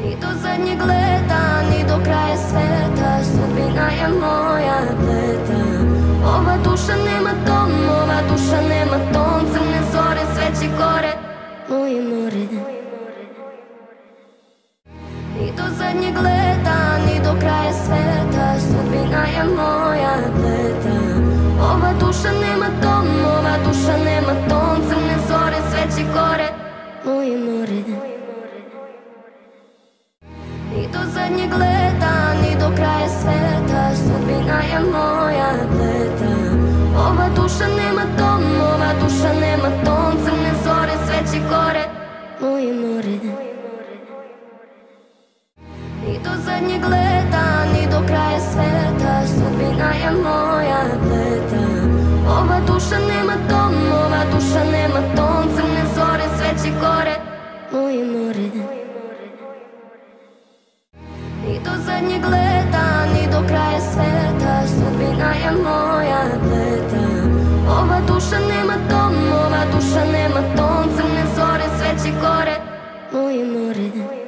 I do zadnjeg leta, ni do kraja sveta, sudbina je moja pleta. Ova duša nema dom, ova duša nema ton, crne zore, sveće gore, moje more. I do zadnjeg leta, ni do kraja sveta, sudbina je moja pleta. Ova duša nema dom, ova duša nema ton, crne zore, sveće gore, moje more. I do zadnjeg leta, ni do kraja sveta, sudbina je moja pleta. Ova duša nema dom, ova duša nema ton, crne zore, sveće gore, moje more. I do zadnjeg leta, ni do kraja sveta, sudbina je moja pleta. Ova duša nema dom, ova duša nema ton, crne zore, sveće gore, moje more. I do zadnjeg leta, ni do kraja sveta, sudbina je moja pleta. Ova duša nema dom, ova duša nema ton, crne zore, sveće gore, moje more.